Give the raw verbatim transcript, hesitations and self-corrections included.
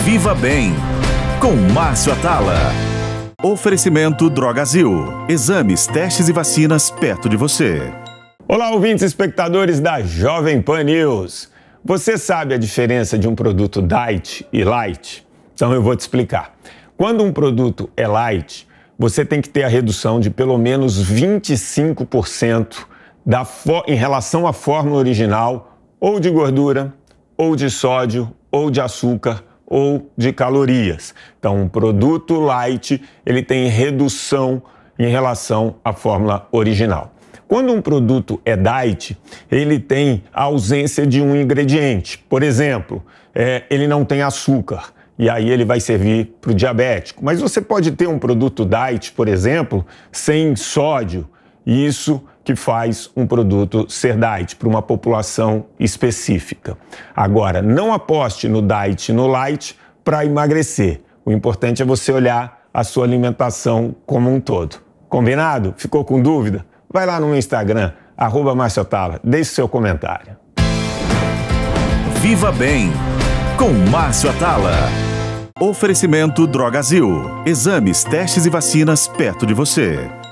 Viva Bem, com Márcio Atala. Oferecimento Drogazil. Exames, testes e vacinas perto de você. Olá, ouvintes e espectadores da Jovem Pan News. Você sabe a diferença de um produto diet e light? Então eu vou te explicar. Quando um produto é light, você tem que ter a redução de pelo menos vinte e cinco por cento da em relação à fórmula original, ou de gordura, ou de sódio, ou de açúcar, ou de calorias. Então, um produto light, ele tem redução em relação à fórmula original. Quando um produto é diet, ele tem a ausência de um ingrediente. Por exemplo, é, ele não tem açúcar, e aí ele vai servir para o diabético. Mas você pode ter um produto diet, por exemplo, sem sódio, e isso que faz um produto ser diet para uma população específica. Agora, não aposte no diet e no light para emagrecer. O importante é você olhar a sua alimentação como um todo. Combinado? Ficou com dúvida? Vai lá no meu Instagram, arroba Márcio Atala, deixe seu comentário. Viva Bem, com Márcio Atala. Oferecimento Drogazil. Exames, testes e vacinas perto de você.